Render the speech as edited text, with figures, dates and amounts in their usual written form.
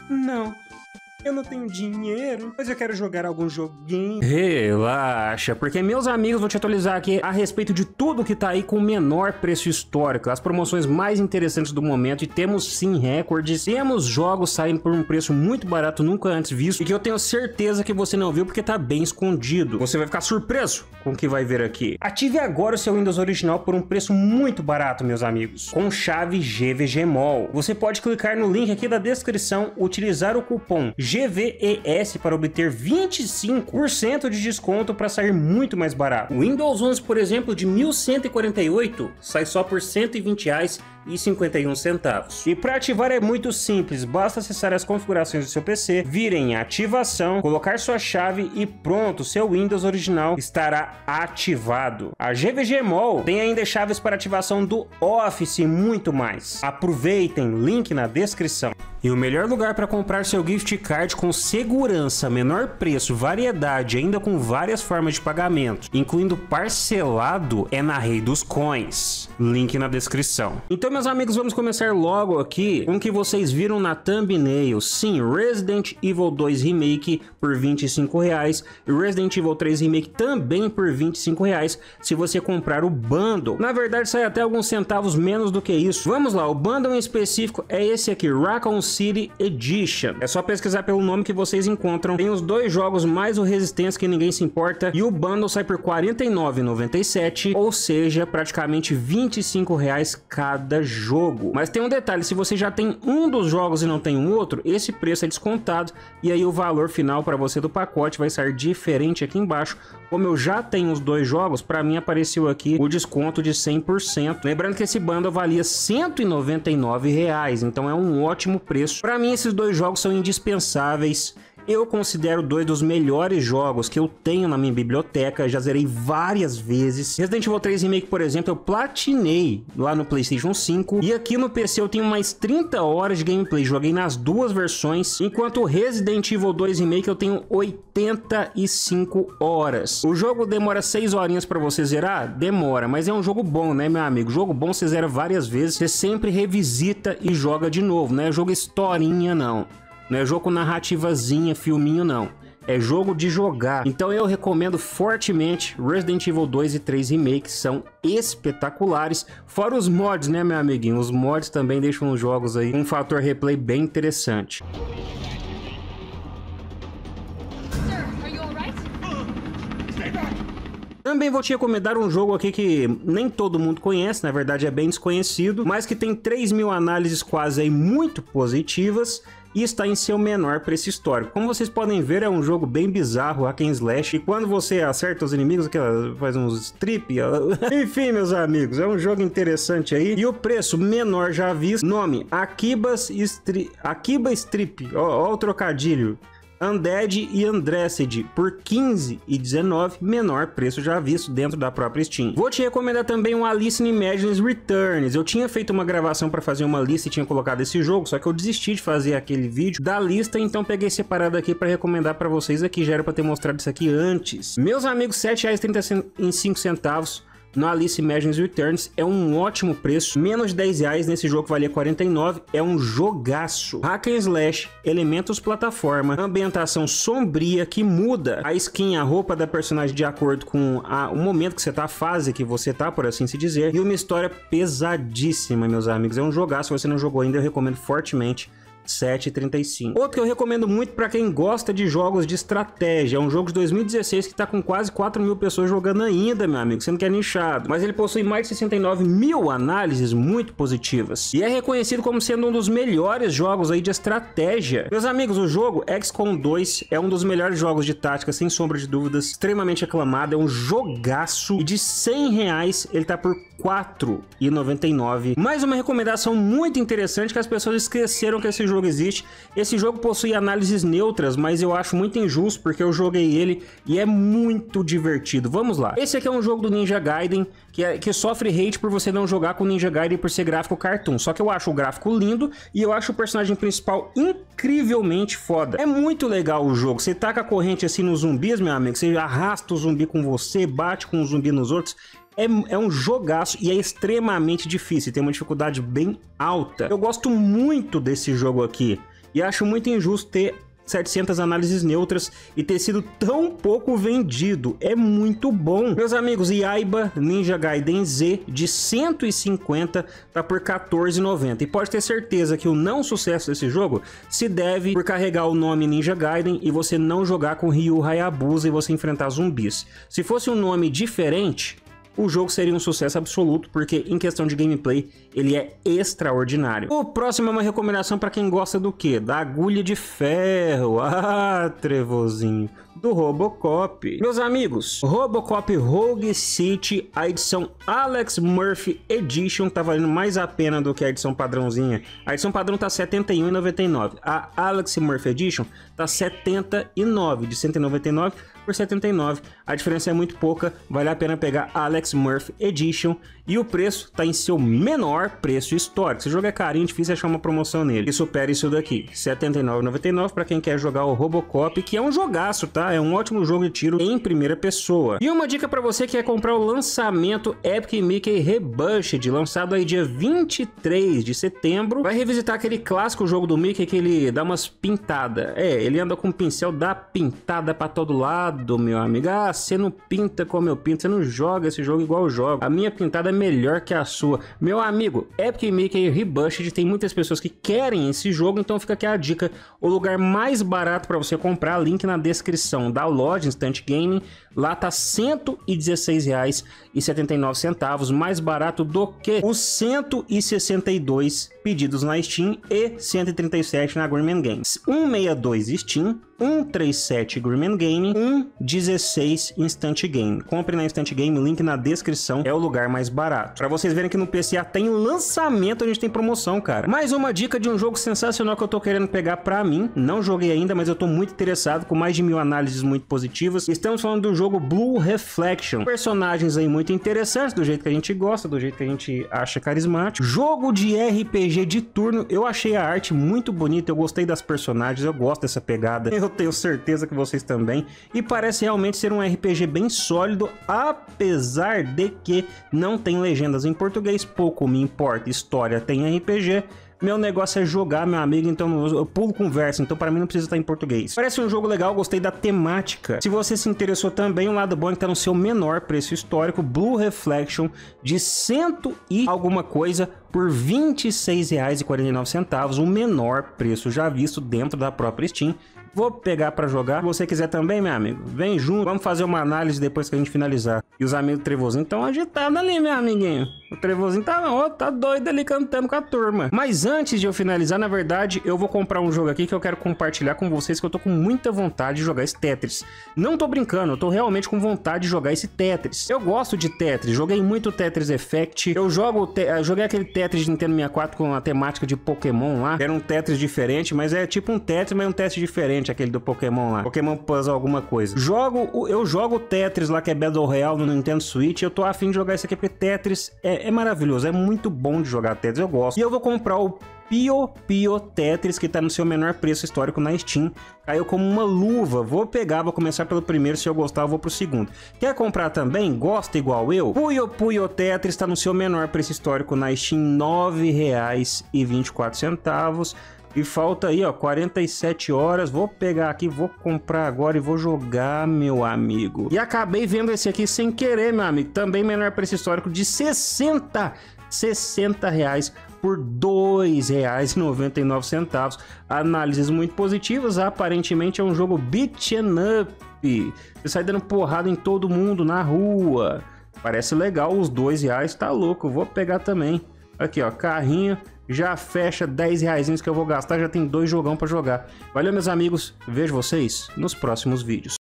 Não. Eu não tenho dinheiro, mas eu quero jogar algum joguinho. Relaxa, porque meus amigos vão te atualizar aqui a respeito de tudo que tá aí com o menor preço histórico, as promoções mais interessantes do momento, e temos sim recordes, temos jogos saindo por um preço muito barato, nunca antes visto, e que eu tenho certeza que você não viu porque tá bem escondido. Você vai ficar surpreso com o que vai ver aqui. Ative agora o seu Windows original por um preço muito barato, meus amigos, com chave GVGMOL. Você pode clicar no link aqui da descrição, utilizar o cupom GVES para obter 25% de desconto para sair muito mais barato. O Windows 11, por exemplo, de 1.148 sai só por R$ 120,51. E para ativar é muito simples, basta acessar as configurações do seu PC, vir em ativação, colocar sua chave e pronto, seu Windows original estará ativado. A GVGMOL tem ainda chaves para ativação do Office e muito mais. Aproveitem, link na descrição. E o melhor lugar para comprar seu gift card com segurança, menor preço, variedade, ainda com várias formas de pagamento, incluindo parcelado, é na Rei dos Coins. Link na descrição. Então, meus amigos, vamos começar logo aqui com o que vocês viram na thumbnail. Sim, Resident Evil 2 Remake por R$ 25,00 e Resident Evil 3 Remake também por R$ 25,00 se você comprar o bundle. Na verdade, sai até alguns centavos menos do que isso. Vamos lá, o bundle em específico é esse aqui, Raccoon City Edition. É só pesquisar pelo nome que vocês encontram. Tem os dois jogos mais o Resistência que ninguém se importa e o bundle sai por R$ 49,97, ou seja, praticamente R$ 25,00 cada jogo. Mas tem um detalhe, se você já tem um dos jogos e não tem um outro, esse preço é descontado e aí o valor final para você do pacote vai sair diferente aqui embaixo. Como eu já tenho os dois jogos, para mim apareceu aqui o desconto de 100%. Lembrando que esse bundle valia R$ 199,00, então é um ótimo preço. Para mim esses dois jogos são indispensáveis. Eu considero dois dos melhores jogos que eu tenho na minha biblioteca, já zerei várias vezes. Resident Evil 3 Remake, por exemplo, eu platinei lá no PlayStation 5. E aqui no PC eu tenho mais 30 horas de gameplay, joguei nas duas versões. Enquanto o Resident Evil 2 Remake eu tenho 85 horas. O jogo demora 6 horinhas pra você zerar? Demora, mas é um jogo bom, né, meu amigo? Jogo bom você zera várias vezes, você sempre revisita e joga de novo, não é jogo historinha não. Não é jogo com narrativazinha, filminho, não. É jogo de jogar. Então eu recomendo fortemente Resident Evil 2 e 3 Remake, são espetaculares. Fora os mods, né, meu amiguinho? Os mods também deixam os jogos aí com um fator replay bem interessante. Também vou te recomendar um jogo aqui que nem todo mundo conhece, na verdade é bem desconhecido, mas que tem 3.000 análises quase aí muito positivas e está em seu menor preço histórico. Como vocês podem ver, é um jogo bem bizarro, hack and slash, e quando você acerta os inimigos, faz uns strip, enfim, meus amigos, é um jogo interessante aí, e o preço menor já visto, nome, Akiba Strip, ó o trocadilho. Undead e Undressed por R$ 15,19, menor preço já visto dentro da própria Steam. Vou te recomendar também um Alice in Imagine's Returns. Eu tinha feito uma gravação para fazer uma lista e tinha colocado esse jogo, só que eu desisti de fazer aquele vídeo da lista, então peguei separado aqui para recomendar para vocês aqui. Já era para ter mostrado isso aqui antes. Meus amigos, R$ 7,35 no Alice Imagine's Returns é um ótimo preço, menos de R$10 nesse jogo que valia R$ 49, é um jogaço. Hack and slash, elementos plataforma, ambientação sombria que muda a skin, a roupa da personagem de acordo com o momento que você tá, a fase que você tá, por assim se dizer, e uma história pesadíssima, meus amigos. É um jogaço, se você não jogou ainda, eu recomendo fortemente. 7,35. Outro que eu recomendo muito para quem gosta de jogos de estratégia, é um jogo de 2016 que tá com quase 4.000 pessoas jogando ainda, meu amigo, sendo que é nichado, mas ele possui mais de 69.000 análises muito positivas e é reconhecido como sendo um dos melhores jogos aí de estratégia. Meus amigos, o jogo XCOM 2 é um dos melhores jogos de tática, sem sombra de dúvidas, extremamente aclamado, é um jogaço, e de R$100 ele tá por R$ 4,99. Mais uma recomendação muito interessante que as pessoas esqueceram que esse jogo existe. Esse jogo possui análises neutras, mas eu acho muito injusto porque eu joguei ele e é muito divertido. Vamos lá. Esse aqui é um jogo do Ninja Gaiden que sofre hate por você não jogar com Ninja Gaiden por ser gráfico cartoon. Só que eu acho o gráfico lindo e eu acho o personagem principal incrivelmente foda. É muito legal o jogo. Você taca a corrente assim nos zumbis, meu amigo. Você arrasta o zumbi com você, bate com o zumbi nos outros. É um jogaço e é extremamente difícil, tem uma dificuldade bem alta. Eu gosto muito desse jogo aqui. E acho muito injusto ter 700 análises neutras e ter sido tão pouco vendido. É muito bom. Meus amigos, Yaiba Ninja Gaiden Z de 150 tá por R$14,90. E pode ter certeza que o não sucesso desse jogo se deve por carregar o nome Ninja Gaiden e você não jogar com Ryu Hayabusa e você enfrentar zumbis. Se fosse um nome diferente, o jogo seria um sucesso absoluto, porque em questão de gameplay, ele é extraordinário. O próximo é uma recomendação para quem gosta do quê? Da agulha de ferro. Ah, trevozinho. Do Robocop. Meus amigos, Robocop Rogue City, a edição Alex Murphy Edition, tá valendo mais a pena do que a edição padrãozinha. A edição padrão tá R$ 71,99. A Alex Murphy Edition tá R$ 79, de 199 por 79. A diferença é muito pouca, vale a pena pegar a Alex Murphy Edition e o preço tá em seu menor preço histórico. Se o jogo é carinho, difícil achar uma promoção nele. E supera isso daqui, R$ 79,99 para quem quer jogar o Robocop, que é um jogaço, tá? É um ótimo jogo de tiro em primeira pessoa. E uma dica para você que quer comprar o lançamento Epic Mickey Rebushed, lançado aí dia 23 de setembro. Vai revisitar aquele clássico jogo do Mickey que ele dá umas pintadas. Ele anda com um pincel, dá pintada para todo lado, meu amigo. Ah, você não pinta como eu pinto, você não joga esse jogo igual eu jogo. A minha pintada é melhor que a sua. Meu amigo, Epic Mickey Rebushed, tem muitas pessoas que querem esse jogo, então fica aqui a dica. O lugar mais barato para você comprar, link na descrição da loja Instant Gaming, lá tá R$ 116,79, mais barato do que os 162 pedidos na Steam e 137 na Greenman Games. 162 Steam, 137 Greenman Gaming, 116 Instant Game. Compre na Instant Game, link na descrição, é o lugar mais barato. Pra vocês verem que no PC até em lançamento a gente tem promoção, cara. Mais uma dica de um jogo sensacional que eu tô querendo pegar pra mim. Não joguei ainda, mas eu tô muito interessado, com mais de 1000 análises muito positivas. Estamos falando do jogo Blue Reflection. Personagens aí muito interessantes, do jeito que a gente gosta, do jeito que a gente acha carismático. Jogo de RPG de turno. Eu achei a arte muito bonita, eu gostei das personagens, eu gosto dessa pegada. Eu tenho certeza que vocês também. E parece realmente ser um RPG bem sólido, apesar de que não tem legendas em português. Pouco me importa, história tem RPG. Meu negócio é jogar, meu amigo, então eu pulo conversa, então para mim não precisa estar em português. Parece um jogo legal, gostei da temática. Se você se interessou também, um lado bom é que tá no seu menor preço histórico, Blue Reflection, de 100 e alguma coisa por R$ 26,49, o menor preço já visto dentro da própria Steam. Vou pegar para jogar. Se você quiser também, meu amigo, vem junto. Vamos fazer uma análise depois que a gente finalizar. E os amigos do Trevozinho estão agitados ali, meu amiguinho. O Trevozinho tá doido ali cantando com a turma. Mas antes de eu finalizar, na verdade, eu vou comprar um jogo aqui que eu quero compartilhar com vocês, que eu tô com muita vontade de jogar esse Tetris. Não tô brincando, eu tô realmente com vontade de jogar esse Tetris. Eu gosto de Tetris, joguei muito Tetris Effect. Eu joguei aquele Tetris de Nintendo 64 com a temática de Pokémon lá. Era um Tetris diferente, mas é tipo um Tetris, mas um Tetris diferente, aquele do Pokémon lá. Pokémon Puzzle alguma coisa. Eu jogo Tetris lá, que é Battle Royale no Nintendo Switch. Eu tô afim de jogar isso aqui porque Tetris é maravilhoso, é muito bom de jogar Tetris, eu gosto. E eu vou comprar o Pio Tetris, que tá no seu menor preço histórico na Steam. Caiu como uma luva. Vou começar pelo primeiro, se eu gostar eu vou pro segundo. Quer comprar também? Gosta igual eu? Puyo Tetris tá no seu menor preço histórico na Steam, R$ 9,24. E falta aí, ó, 47 horas. Vou pegar aqui, vou comprar agora e vou jogar, meu amigo. E acabei vendo esse aqui sem querer, meu amigo. Também menor preço histórico de 60 reais por R$ 2,99. Análises muito positivas. Aparentemente é um jogo beat 'em up. Você sai dando porrada em todo mundo na rua. Parece legal, os R$2, tá louco. Vou pegar também. Aqui, ó, carrinho. Já fecha R$10 que eu vou gastar. Já tem 2 jogão pra jogar. Valeu, meus amigos. Vejo vocês nos próximos vídeos.